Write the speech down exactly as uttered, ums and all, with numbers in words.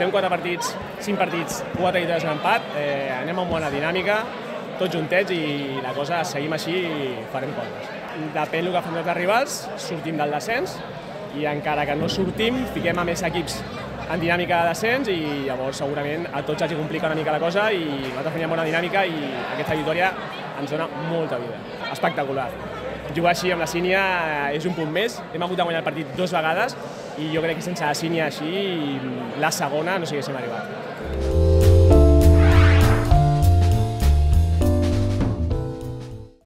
portem quatre partits, cinc partits, quatre victòries en empat, eh, anem amb bona dinàmica, tots juntets i la cosa, seguim així i farem coses. Depèn del que fem els rivals, sortim del descens i encara que no sortim, fiquem a més equips en dinàmica de descens i llavors segurament a tots els complica una mica la cosa i nosaltres tenim bona dinàmica i aquesta victòria ens dona molta vida. Espectacular. Jugar així amb la Sínia és un punt més. Hem hagut de guanyar el partit dues vegades i jo crec que sense la Sínia així la segona no sé si haguéssim arribat.